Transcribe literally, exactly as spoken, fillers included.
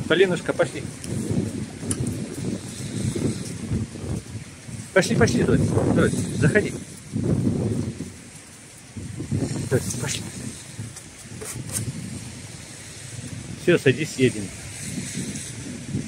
Полинушка, пошли. Пошли, пошли, Дочь. Дочь, заходи. Дочь, пошли. Все, садись, едем.